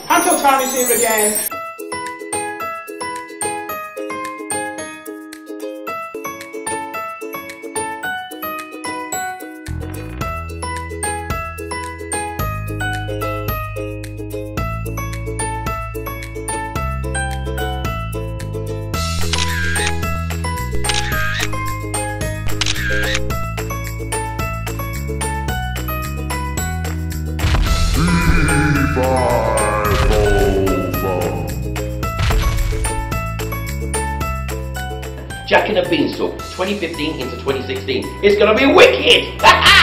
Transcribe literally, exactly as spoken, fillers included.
Panto time is here again. Jack and the Beanstalk, twenty fifteen into twenty sixteen. It's gonna be wicked!